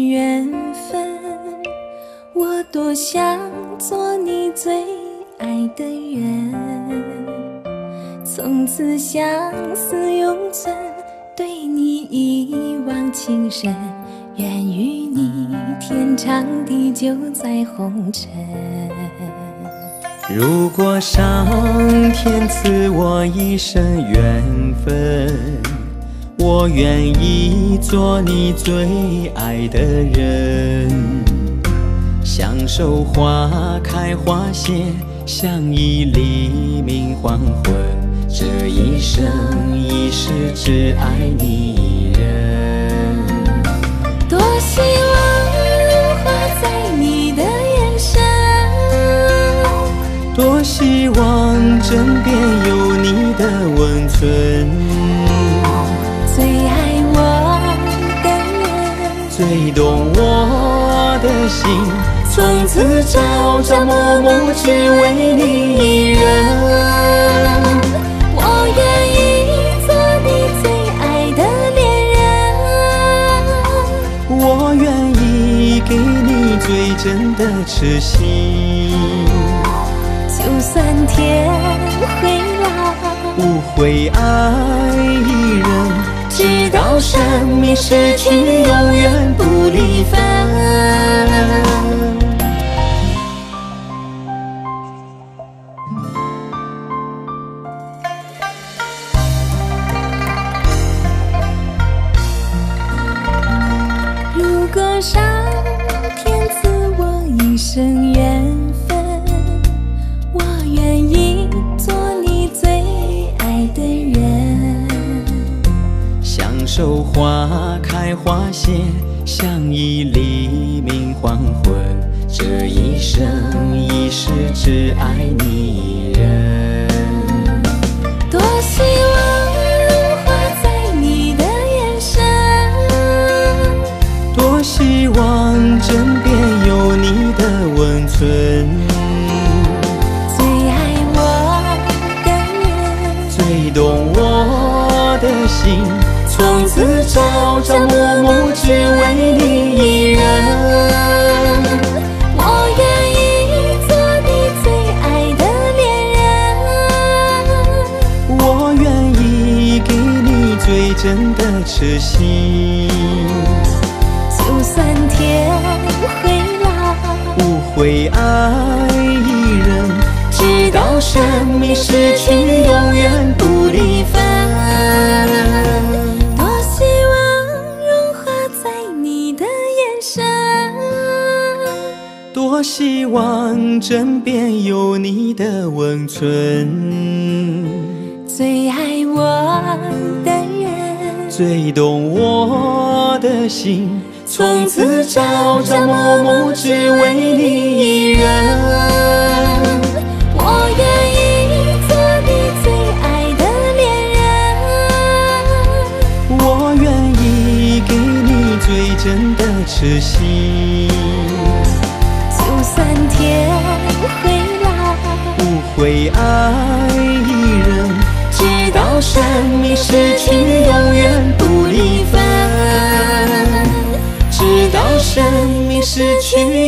缘分，我多想做你最爱的人，从此相思永存，对你一往情深，愿与你天长地久在红尘。 如果上天赐我一生缘分，我愿意做你最爱的人，享受花开花谢，相依黎明黄昏，这一生一世只爱你一人。 多希望融化在你的眼神， 多希望枕边有你的温存， 最爱我的人， 最懂我的心，从此朝朝暮暮只为你一人。 我愿意做你最爱的恋人， 我愿意给你最真的痴心， 就算天会老， 不会爱一人，直到生命逝去，永远不离分。 如果上天赐我一生缘分，我愿意做你最爱的人， 享受花开花谢，相依黎明黄昏，这一生一世只爱你一人。 多希望融化在你的眼神， 多希望枕边有你的温存， 最爱我的人， 最懂我的心，从此朝朝暮暮只为你一人。 我愿意做你最爱的恋人， 我愿意给你最真的痴心， 就算天会老， 不会爱一人，直到生命逝去，永远不离分。 多希望融化在你的眼神， 多希望枕边有你的温存， 最爱我的人， 最懂我的心，从此朝朝暮暮只为你一人。 我愿意做你最爱的恋人， 我愿意给你最真的痴心， 就算天会老， 不会爱一人，直到生命逝去，永远不离分。直到生命逝去，